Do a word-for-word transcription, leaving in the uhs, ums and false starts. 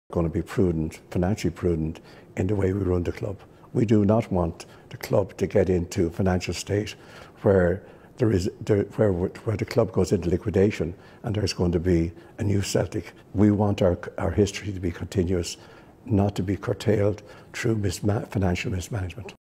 going to be prudent, financially prudent in the way we run the club. We do not want the club to get into a financial state where there is there, where where the club goes into liquidation and there's going to be a new Celtic. We want our our history to be continuous, not to be curtailed through misma- financial mismanagement.